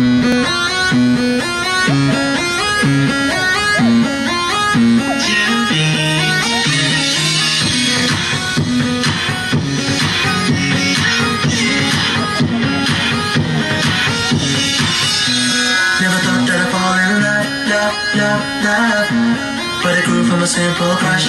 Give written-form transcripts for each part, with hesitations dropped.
love. But it grew from a simple crush.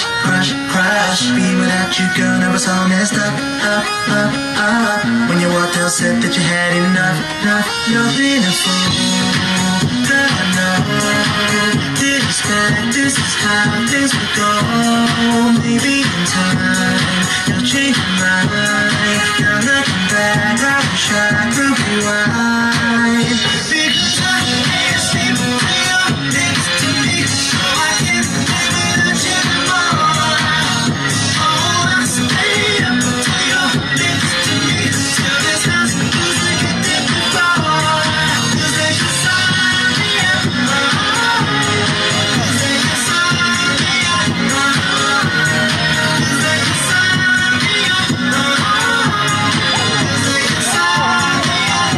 Being without you, girl, never saw messed up. When you walked out, said that you had enough. You're being a fool, girl, I know. Didn't expect this is how things would go. Maybe in time, you'll change your mind. You're looking back, I wish I could rewind. Because I can't sleep when you're next to me, so I can't live without you anymore. Oh, I stay up until you're next to me, till this house feels like it did before. 'Cause they can sign me up, 'cause they can sign me up, 'cause they can sign me up, 'cause they can sign me up.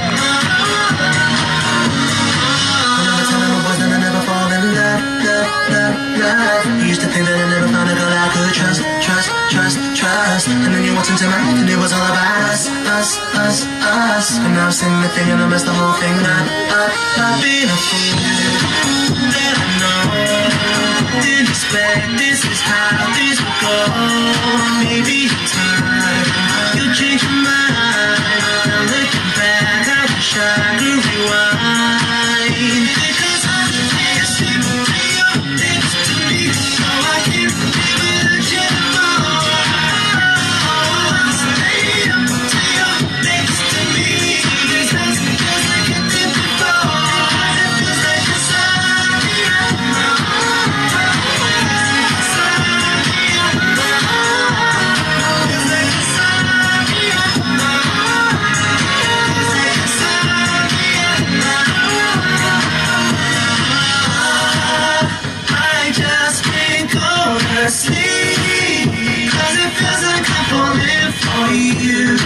When I was telling my boys that I never fall in love. I used to think that I never found a girl I could trust. And then you walked into my life and it was all about us. And now I'm sitting there thinking I messed the whole thing up. I've been a fool that I know. Didn't expect this is how this would go. Maybe in time you'll change your mind. Now looking back, I wish I could rewind. Because I can't sleep when you're next to me, so I can't live without you anymore. Oh, I stay up until you're next to me. This house feels like it did before. It feels like it's sign me up. Sign me up. Feels like it's sign me up. Feels like it's sign me up. I just can't go to sleep, 'cause it feels like I'm falling for you.